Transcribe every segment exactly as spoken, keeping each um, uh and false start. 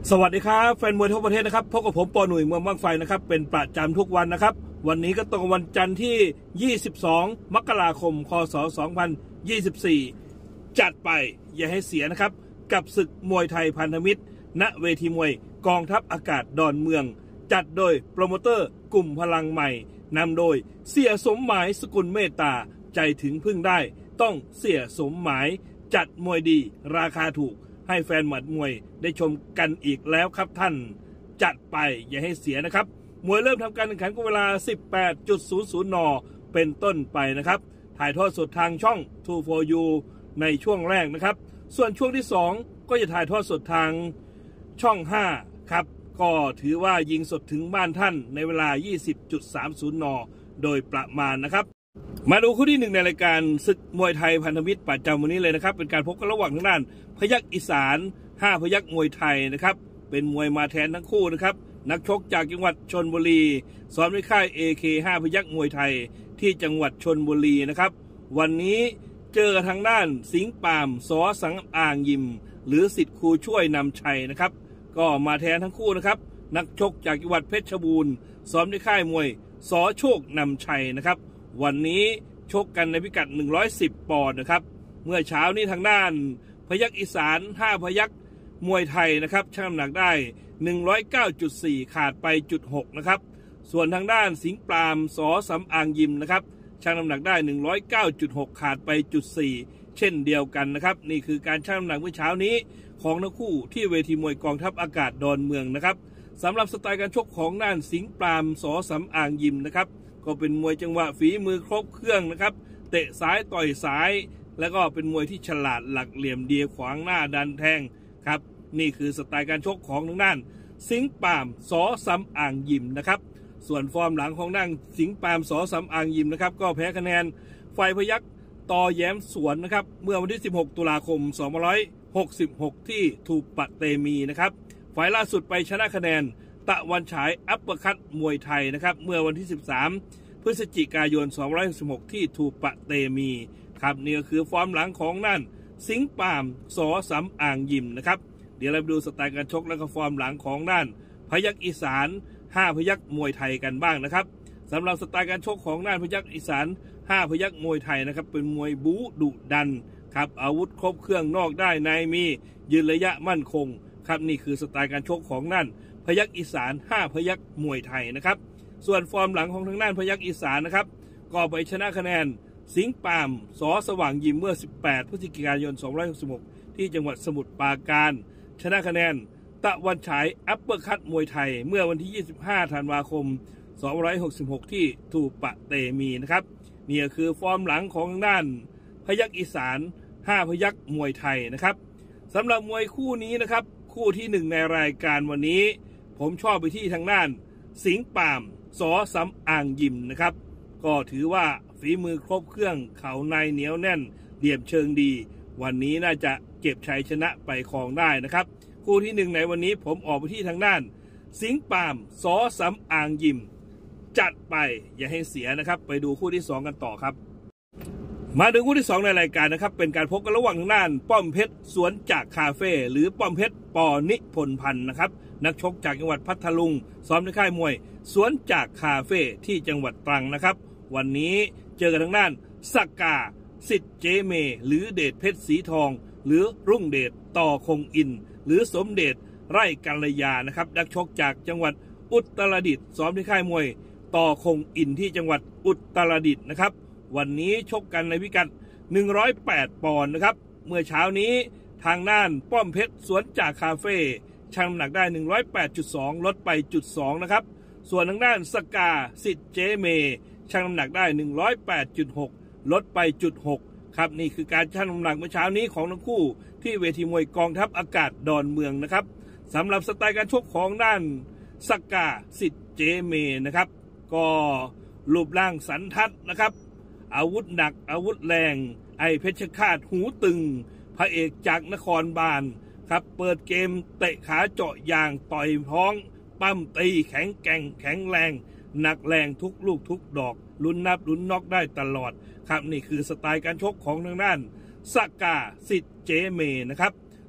สวัสดีครับแฟนมวยทั่วประเทศนะครับพบกับผมปอหนุ่ยเมืองบางไฟนะครับเป็นประจำทุกวันนะครับวันนี้ก็ตรงวันจันทร์ที่ยี่สิบสองมกราคมคศสองพันยี่สิบสี่จัดไปอย่าให้เสียนะครับกับศึกมวยไทยพันธมิตรณเวทีมวยกองทัพอากาศดอนเมืองจัดโดยโปรโมเตอร์กลุ่มพลังใหม่นำโดยเสียสมหมายสกุลเมตตาใจถึงพึ่งได้ต้องเสียสมหมายจัดมวยดีราคาถูกให้แฟนหมัดมวยได้ชมกันอีกแล้วครับท่านจัดไปอย่าให้เสียนะครับมวยเริ่มทำการแข่งขันก็เวลา สิบแปดนาฬิกา นเป็นต้นไปนะครับถ่ายทอดสดทางช่อง ทู โฟร์ ยู ในช่วงแรกนะครับส่วนช่วงที่สองก็จะถ่ายทอดสดทางช่องห้าครับก็ถือว่ายิงสดถึงบ้านท่านในเวลา ยี่สิบนาฬิกาสามสิบ นโดยประมาณนะครับมาดูคู่ที่หนึ่งในรายการศึกมวยไทยพันธมิตรประจำวันนี้เลยนะครับเป็นการพบกันระหว่างทางด้านพยัคฆ์อีสานห้าพยัคฆ์มวยไทยนะครับเป็นมวยมาแทนทั้งคู่นะครับนักชกจากจังหวัดชลบุรีซ้อมในค่าย เอ เค ห้าพยัคฆ์มวยไทยที่จังหวัดชลบุรีนะครับวันนี้เจอทางด้านสิงห์ปามสอสังอ่างยิมหรือสิทธิ์ครูช่วยนำชัยนะครับก็มาแทนทั้งคู่นะครับนักชกจากจังหวัดเพชรบูรณ์ซ้อมในค่ายมวยสอโชคนำชัยนะครับวันนี้ชกกันในพิกัดหนึ่งร้อยสิบปอนด์นะครับเมื่อเช้านี้ทางด้านพยัคฆ์อีสานห้าพยัคฆ์มวยไทยนะครับชั่งน้ำหนักได้ หนึ่งร้อยเก้าจุดสี่ ขาดไป จุดหก นะครับส่วนทางด้านสิงห์ปรามสอสำอางยิมนะครับชั่งน้ำหนักได้ หนึ่งร้อยเก้าจุดหก ขาดไป จุดสี่ เช่นเดียวกันนะครับนี่คือการชั่งน้ำหนักเมื่อเช้านี้ของทั้งคู่ที่เวทีมวยกองทัพอากาศดอนเมืองนะครับสำหรับสไตล์การชกของด้านสิงห์ปรามสอสำอางยิมนะครับก็เป็นมวยจังหวะฝีมือครบเครื่องนะครับเตะซ้ายต่อยซ้ายแล้วก็เป็นมวยที่ฉลาดหลักเหลี่ยมดีขวางหน้าดันแทงครับนี่คือสไตล์การชกของทางด้านสิงห์ปามสอสำอางยิมนะครับส่วนฟอร์มหลังของด้านสิงห์ปามสอสำอางยิมนะครับก็แพ้คะแนนฝ่ายพยัคฆ์ต่อแย้มสวนนะครับเมื่อวันที่สิบหกตุลาคมสองพันห้าร้อยหกสิบหกที่ถูกปะเตมีนะครับฝ่ายล่าสุดไปชนะคะแนนตะวันฉายอัปเปอร์คัตมวยไทยนะครับเมื่อวันที่สิบสามพฤศจิกายนสองพันห้าร้อยหกสิบหกที่ถูกปะเตมีครับนี่ก็คือฟอร์มหลังของนั่นสิงห์ปามสอสำอางยิมนะครับเดี๋ยวเราไปดูสไตล์การชกและก็ฟอร์มหลังของด้านพยัคฆ์อีสานห้าพยัคฆ์มวยไทยกันบ้างนะครับสำหรับสไตล์การชกของด้านพยัคฆ์อีสานห้าพยัคฆ์มวยไทยนะครับเป็นมวยบู๊ดุดันครับอาวุธครบเครื่องนอกได้ในมียืนระยะมั่นคงครับนี่คือสไตล์การชกของนั่นพยัคฆ์อีสานห้าพยัคฆ์มวยไทยนะครับส่วนฟอร์มหลังของทางด้านพยัคฆ์อีสานนะครับก็ไปชนะคะแนนสิงห์ปามสอสว่างยิมเมื่อสิบแปดพฤศจิกายนสองพันห้าร้อยหกสิบหกที่จังหวัดสมุทรปราการชนะคะแนนตะวันฉายอัปเปอร์คัตมวยไทยเมื่อวันที่ยี่สิบห้าธันวาคมสองพันห้าร้อยหกสิบหกที่ถูกปะเตมีนะครับนี่คือฟอร์มหลังของทางด้านพยัคฆ์อีสานห้าพยัคฆ์มวยไทยนะครับสำหรับมวยคู่นี้นะครับคู่ที่หนึ่งในรายการวันนี้ผมชอบไปที่ทางด้านสิงห์ปามสอสำอางยิมนะครับก็ถือว่าฝีมือครบเครื่องเข่าในเหนียวแน่นเหลี่ยมเชิงดีวันนี้น่าจะเก็บชัยชนะไปครองได้นะครับคู่ที่หนึ่งในวันนี้ผมออกไปที่ทางด้านสิงห์ปามสอสำอางยิมจัดไปอย่าให้เสียนะครับไปดูคู่ที่สองกันต่อครับมาถึงคู่ที่สองในรายการนะครับเป็นการพบกันระหว่างทางด้านป้อมเพชรสวนจากคาเฟ่หรือป้อมเพชรปอนิพนธ์พันธ์นะครับนักชกจากจังหวัดพัทลุงซ้อมในค่ายมวยสวนจากคาเฟ่ที่จังหวัดตรังนะครับวันนี้เจอกันทางด้านสักกาสิทธิ์เจเมหรือเดชเพชรสีทองหรือรุ่งเดชต่อคงอินหรือสมเดชไร่กัลยานะครับนักชกจากจังหวัดอุตรดิตถ์ซ้อมที่ค่ายมวยต่อคงอินที่จังหวัดอุตรดิตถ์นะครับวันนี้ชกกันในพิกัดหนึ่งร้อยแปดปอนด์นะครับเมื่อเช้านี้ทางด้านป้อมเพชรสวนจากคาเฟ่ชั่งน้ำหนักได้ หนึ่งร้อยแปดจุดสอง ลดไป จุดสอง นะครับส่วนทางด้านสกาสิทธิ์เจเมชั่งน้ำหนักได้ หนึ่งร้อยแปดจุดหก ลดไป จุดหก ครับนี่คือการชั่งน้ำหนักเมื่อเช้านี้ของทั้งคู่ที่เวทีมวยกองทัพอากาศดอนเมืองนะครับสำหรับสไตล์การชกของด้านสกาสิทธิ์เจเมนะครับก็รูปร่างสันทัดนะครับอาวุธหนักอาวุธแรงไอเพชรฆาตหูตึงพระเอกจากนครบาลครับเปิดเกมเตะขาเจาะยางต่อยท้องปั้มตีแข็งแกร่งแข็งแรงหนักแรงทุกลูกทุกดอกลุ้นนับลุ้นน็อกได้ตลอดครับนี่คือสไตล์การชกของทางด้านสกาสิทธิ์เจเมนะครับ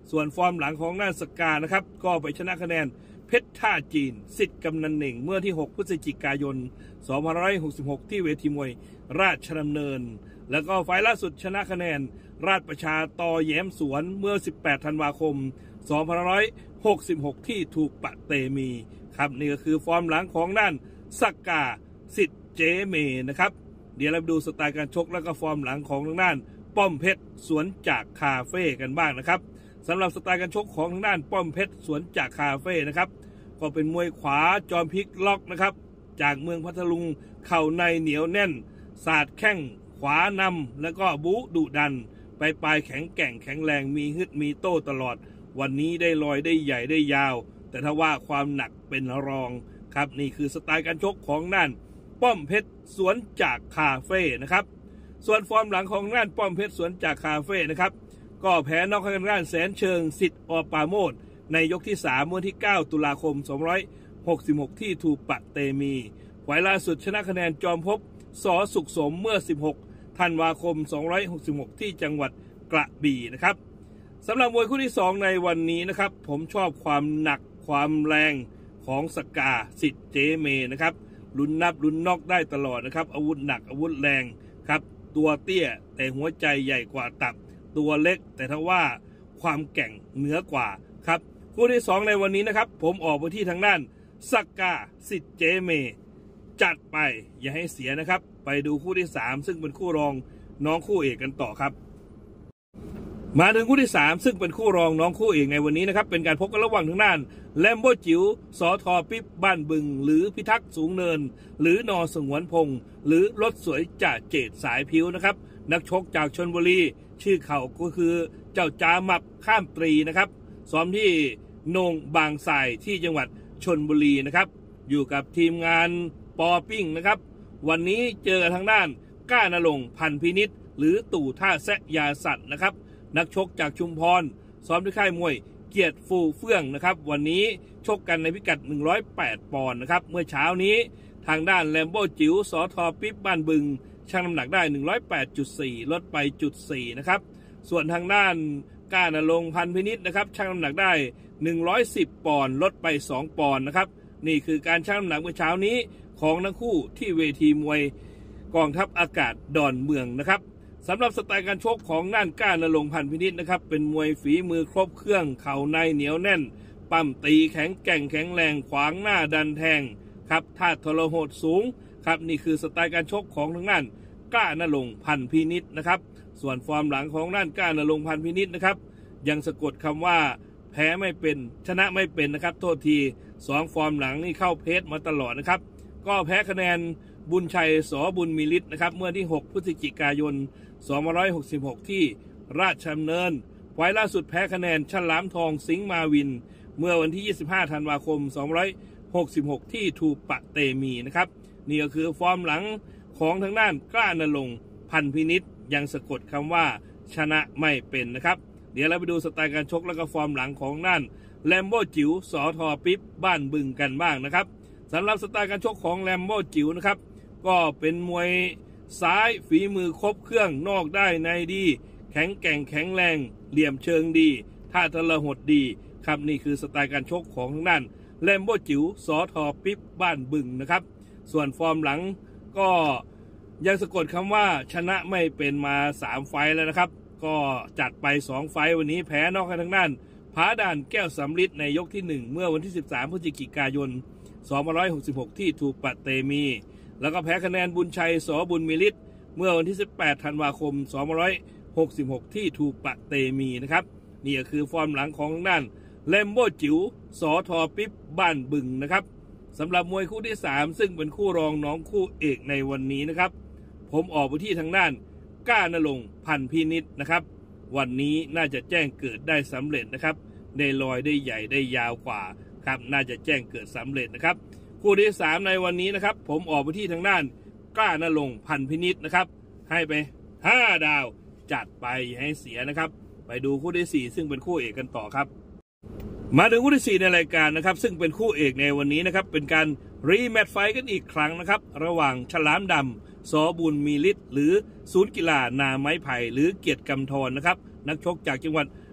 ส่วนฟอร์มหลังของน่านสกานะครับก็ไปชนะคะแนนเพชรท่าจีนสิทธิ์กำนันเหน่งเมื่อที่หกพฤศจิกายนสองพันห้าร้อยหกสิบหกที่เวทีมวยราชดำเนินแล้วก็ไฟล์ล่าสุดชนะคะแนนราชประชาต่อแย้มสวนเมื่อสิบแปดธันวาคมสองพันห้าร้อยหกสิบหกที่ถูกปะเตมีครับนี่ก็คือฟอร์มหลังของด้านสกาสิทธิ์เจเมนะครับเดี๋ยวเราไปดูสไตล์การชกแล้วก็ฟอร์มหลังของทางด้านป้อมเพชรสวนจากคาเฟ่กันบ้างนะครับสำหรับสไตล์การชกของทางด้านป้อมเพชรสวนจากคาเฟ่นะครับก็เป็นมวยขวาจอมพลิกล็อกนะครับจากเมืองพัทลุงเข่าในเหนียวแน่นสาดแข้งขวานำแล้วก็บู๊ดุดันไปปลายแข็งแกร่งแข็งแรงมีฮึดมีโต้ตลอดวันนี้ได้ลอยได้ใหญ่ได้ยาวแต่ถ้าว่าความหนักเป็นรองครับนี่คือสไตล์การชกของด้านป้อมเพชรสวนจากคาเฟ่นะครับส่วนฟอร์มหลังของด้านป้อมเพชรสวนจากคาเฟ่นะครับก็แพ้นอกทางด้านแสนเชิงสิทธิ์อปาโมดในยกที่สามเมื่อที่เก้าตุลาคมสองพันห้าร้อยหกสิบหกที่ถูกปะเตมีไฟล์ล่าสุดชนะคะแนนจอมภพสอสุขสมเมื่อสิบหกธันวาคมสองพันห้าร้อยหกสิบหกที่จังหวัดกระบี่นะครับสำหรับมวยคู่ที่สองในวันนี้นะครับผมชอบความหนักความแรงของสกาสิทธิ์เจเมนะครับลุ้นนับลุ้นนอกได้ตลอดนะครับอาวุธหนักอาวุธแรงครับตัวเตี้ยแต่หัวใจใหญ่กว่าตับตัวเล็กแต่ถ้าว่าความแกร่งเหนือกว่าครับคู่ที่สองในวันนี้นะครับผมออกไปที่ทางด้านสกาสิทธิ์เจเมจัดไปอย่าให้เสียนะครับไปดูคู่ที่สามซึ่งเป็นคู่รองน้องคู่เอกกันต่อครับมาถึงคู่ที่สามซึ่งเป็นคู่รองน้องคู่เอกในวันนี้นะครับเป็นการพบกันระหว่างทางด้านแลมโบจิ๋วสอทอปิ๊บบ้านบึงหรือพิทักษ์สูงเนินหรือนอสงวนพงษ์หรือรถสวยจ่าเจตสายผิวนะครับนักชกจากชลบุรีชื่อเขาก็คือเจ้าจามับข้ามตรีนะครับซ้อมที่โนงบางทรายที่จังหวัดชลบุรีนะครับอยู่กับทีมงานปอปิ้งนะครับวันนี้เจอทางด้านก้านรงค์พันพินิษหรือตู่ท่าแซะยาสัตว์นะครับนักชกจากชุมพรซ้อมที่ค่ายมวยเกียรติฟูเฟื่องนะครับวันนี้ชกกันในพิกัดหนึ่งร้อยแปดปอนด์นะครับเมื่อเช้านี้ทางด้านแลมโบจิ๋วสอทอปิ๊บบ้านบึงชั่งน้ำหนักได้ หนึ่งร้อยแปดจุดสี่ ลดไป จุดสี่ นะครับส่วนทางด้านก้านรงค์พันพินิษนะครับชั่งน้ำหนักได้หนึ่งร้อยสิบปอนด์ลดไปสองปอนด์นะครับนี่คือการชั่งน้ำหนักเมื่อเช้านี้ของทั้งคู่ที่เวทีมวยกองทัพอากาศดอนเมืองนะครับสำหรับสไตล์การชกของด้านก้านรงค์พันพินิษนะครับเป็นมวยฝีมือครบเครื่องเข่าในเหนียวแน่นปั้มตีแข็งแกร่งแข็งแรงขวางหน้าดันแทงครับท่าทรหดสูงครับนี่คือสไตล์การชกของทางด้านก้านรงค์พันพินิษนะครับส่วนฟอร์มหลังของด้านก้านรงค์พันพินิษนะครับยังสะกดคำว่าแพ้ไม่เป็นชนะไม่เป็นนะครับโทษทีสองฟอร์มหลังนี่เข้าเพจมาตลอดนะครับก็แพ้คะแนนบุญชัยสอบุญมีฤทธิ์นะครับเมื่อที่หกพฤศจิกายนสองพันห้าร้อยหกสิบหกที่ราชดำเนินไฟล์ล่าสุดแพ้คะแนนฉลามทองสิงห์มาวินเมื่อวันที่ยี่สิบห้าธันวาคมสองพันห้าร้อยหกสิบหกที่ถูกปะเตมีนะครับนี่ก็คือฟอร์มหลังของทางด้านก้านรงค์พันพินิษยังสะกดคำว่าชนะไม่เป็นนะครับเดี๋ยวเราไปดูสไตล์การชกและก็ฟอร์มหลังของด้านแลมโบจิ๋วสอทอปิ๊บบ้านบึงกันบ้างนะครับสำหรับสไตล์การชกของแลมโบจิ๋วนะครับก็เป็นมวยซ้ายฝีมือครบเครื่องนอกได้ในดีแข็งแกร่งแข็งแรงเหลี่ยมเชิงดีท่าทรหดดีครับนี่คือสไตล์การชกของทางด้านแลมโบจิ๋วสอทอปิ๊บบ้านบึงนะครับส่วนฟอร์มหลังก็ยังสะกดคำว่าชนะไม่เป็นมาสามไฟล์แล้วนะครับก็จัดไปสองไฟล์วันนี้แพ้นอกทางด้านผาด่านแก้วสำริดในยกที่หนึ่งเมื่อวันที่สิบสามพฤศจิกายนสองพันห้าร้อยหกสิบหกที่ถูกปะเตมีแล้วก็แพ้คะแนนบุญชัยสอบุญมีฤทธิ์เมื่อวันที่สิบแปดธันวาคมสองพันห้าร้อยหกสิบหกที่ถูกปะเตมีนะครับนี่ก็คือฟอร์มหลังของด้านแลมโบจิ๋วสอทอปิ๊บบ้านบึงนะครับสำหรับมวยคู่ที่สามซึ่งเป็นคู่รองน้องคู่เอกในวันนี้นะครับผมออกไปที่ทางด้านก้านรงค์พันพินิษนะครับวันนี้น่าจะแจ้งเกิดได้สำเร็จนะครับได้ลอยได้ใหญ่ได้ยาวกว่าครับน่าจะแจ้งเกิดสำเร็จนะครับคู่ที่สามในวันนี้นะครับผมออกไปที่ทางด้านก้านรงค์พันพินิษนะครับให้ไปห้าดาวจัดไปให้เสียนะครับไปดูคู่ที่สี่ซึ่งเป็นคู่เอกกันต่อครับมาถึงคู่ที่สี่ในรายการนะครับซึ่งเป็นคู่เอกในวันนี้นะครับเป็นการรีแมตช์ไฟกันอีกครั้งนะครับระหว่างฉลามดำสอบุญมีฤทธิ์หรือศูนย์กีฬานาไม้ไผ่หรือเกียรติกำธรนะครับนักชกจากจังหวัด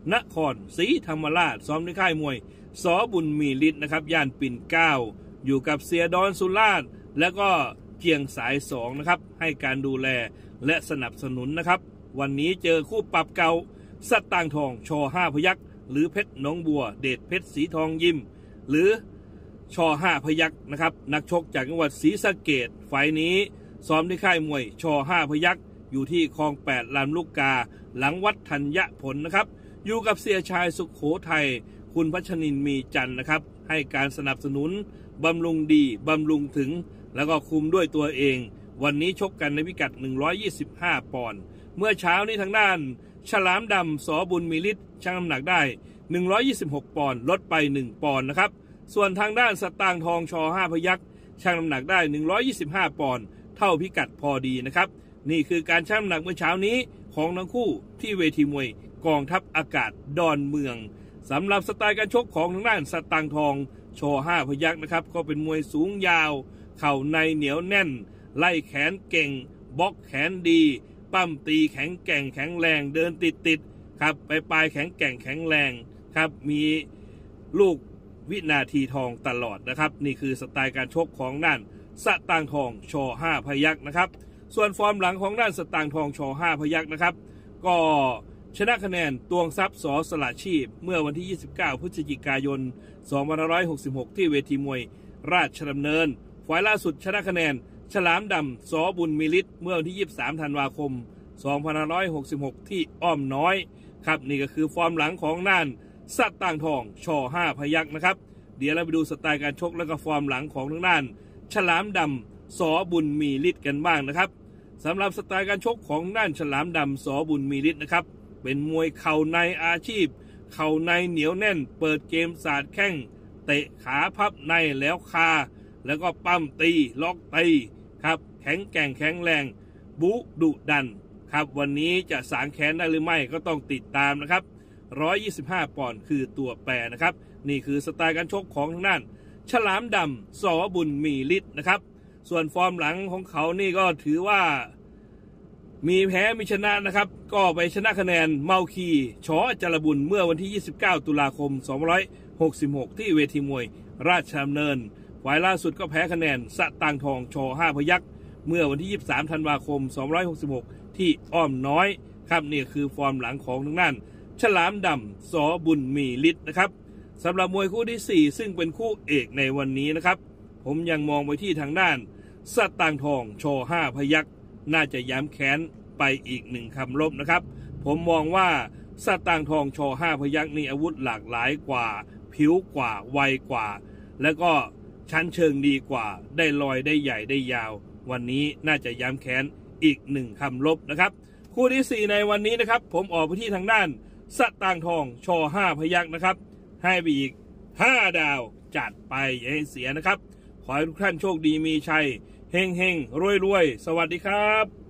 นครศรีธรรมราชซ้อมในค่ายมวยสอบุญมีฤทธิ์นะครับย่านปิ่นเกล้าอยู่กับเสียดอนสุราษฎร์และก็เจียงสายสองนะครับให้การดูแลและสนับสนุนนะครับวันนี้เจอคู่ปรับเก่าสตางค์ทองชอห้าพยัคฆ์หรือเพชรหนองบัวเดชเพชรสีทองยิมหรือชอห้าพยัคฆ์นะครับนักชกจากจังหวัดศรีสะเกษไฟนี้ซ้อมที่ค่ายมวยชอห้าพยัคฆ์อยู่ที่คลองแปดลำลูกกาหลังวัดธัญผลนะครับอยู่กับเสียชายสุขโขทัยคุณพัชนินมีจันทร์นะครับให้การสนับสนุนบำรุงดีบำรุงถึงแล้วก็คุมด้วยตัวเองวันนี้ชกกันในพิกัดหนึ่งร้อยยี่สิบห้าปอนด์เมื่อเช้านี้ทางด้านฉลามดำสอบุญมีฤทธิ์ชั่งน้ำหนักได้หนึ่งร้อยยี่สิบหกปอนด์ลดไปหนึ่งปอนด์นะครับส่วนทางด้านสตางค์ทองชอห้าพยัคฆ์ชั่งน้ำหนักได้หนึ่งร้อยยี่สิบห้าปอนด์เท่าพิกัดพอดีนะครับนี่คือการชั่งน้ำหนักเมื่อเช้านี้ของทั้งคู่ที่เวทีมวยกองทัพอากาศดอนเมืองสำหรับสไตล์การชกของทางด้านสตางค์ทองชอห้าพยัคฆ์นะครับก็เป็นมวยสูงยาวเข่าในเหนียวแน่นไล่แขนเก่งบล็อกแขนดีปั้มตีแข็งแกร่งแข็งแรงเดินติดติดครับไปปลายแข็งแกร่งแข็งแรงครับมีลูกวินาทีทองตลอดนะครับนี่คือสไตล์การชกของด้านสตางค์ทองชอห้าพยัคฆ์นะครับส่วนฟอร์มหลังของด้านสตางค์ทองชอห้าพยัคฆ์นะครับก็ชนะคะแนนตวงทรัพย์สอสละชีพเมื่อวันที่ยี่สิบเก้าพฤศจิกายนสองพันห้าร้อยหกสิบหกที่เวทีมวยราชดำเนินฝ่ายล่าสุดชนะคะแนนฉลามดำสอบุญมีฤทธิ์เมื่อวันที่ยี่สิบสามธันวาคมสองพันห้าร้อยหกสิบหกที่อ้อมน้อยครับนี่ก็คือฟอร์มหลังของน่านสตางค์ทองชอห้าพยัคฆ์นะครับเดี๋ยวเราไปดูสไตล์การชกและก็ฟอร์มหลังของทางด้านฉลามดำสอบุญมีฤทธิ์กันบ้างนะครับสำหรับสไตล์การชกของด้านฉลามดำสอบุญมีฤทธิ์นะครับเป็นมวยเข่าในอาชีพเข่าในเหนียวแน่นเปิดเกมสาดแข้งเตะขาพับในแล้วคาแล้วก็ปั้มตีล็อกตีครับแข็งแกร่งแข็งแรงบุดุดันครับวันนี้จะสางแค้นได้หรือไม่ก็ต้องติดตามนะครับหนึ่งร้อยยี่สิบห้าปอนด์คือตัวแปรนะครับนี่คือสไตล์การชกของทางด้านฉลามดำสอบุญมีฤทธิ์นะครับส่วนฟอร์มหลังของเขานี่ก็ถือว่ามีแพ้มีชนะนะครับก็ไปชนะคะแนนเมาคีชอจรบุญเมื่อวันที่ยี่สิบเก้าตุลาคมสองพันห้าร้อยหกสิบหกที่เวทีมวยราชดำเนินฝ่ายล่าสุดก็แพ้คะแนนสตางค์ทองชอห้าพยัคฆ์เมื่อวันที่ยี่สิบสามธันวาคมสองพันห้าร้อยหกสิบหกที่อ้อมน้อยครับนี่คือฟอร์มหลังของทางด้านฉลามดำสอบุญมีฤทธิ์นะครับสำหรับมวยคู่ที่สี่ซึ่งเป็นคู่เอกในวันนี้นะครับผมยังมองไปที่ทางด้านสตางค์ทองชอห้าพยัคฆ์น่าจะย้ำแค้นไปอีกหนึ่งคำลบนะครับผมมองว่าสตางค์ทองชอห้าพยัคฆ์นี่อาวุธหลากหลายกว่าผิวกว่าไวกว่าแล้วก็ชั้นเชิงดีกว่าได้ลอยได้ใหญ่ได้ยาววันนี้น่าจะย้ำแค้นอีกหนึ่งคำลบนะครับคู่ที่สี่ในวันนี้นะครับผมออกไปที่ทางด้านสตางค์ทองชอห้าพยัคฆ์นะครับให้ไปอีกห้าดาวจัดไปอย่าให้เสียนะครับขอให้ทุกท่านโชคดีมีชัยเฮงเฮงรวยรวยสวัสดีครับ